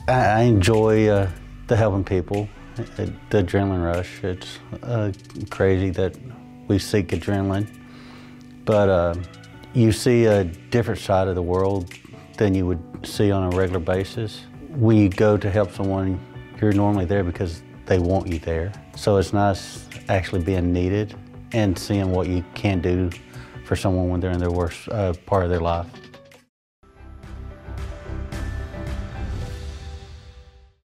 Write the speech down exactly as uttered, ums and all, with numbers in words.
I, I enjoy uh, the helping people, the adrenaline rush. It's uh, crazy that we seek adrenaline, but uh, you see a different side of the world than you would see on a regular basis. When you go to help someone, you're normally there because they want you there. So it's nice actually being needed and seeing what you can do for someone when they're in their worst uh, part of their life.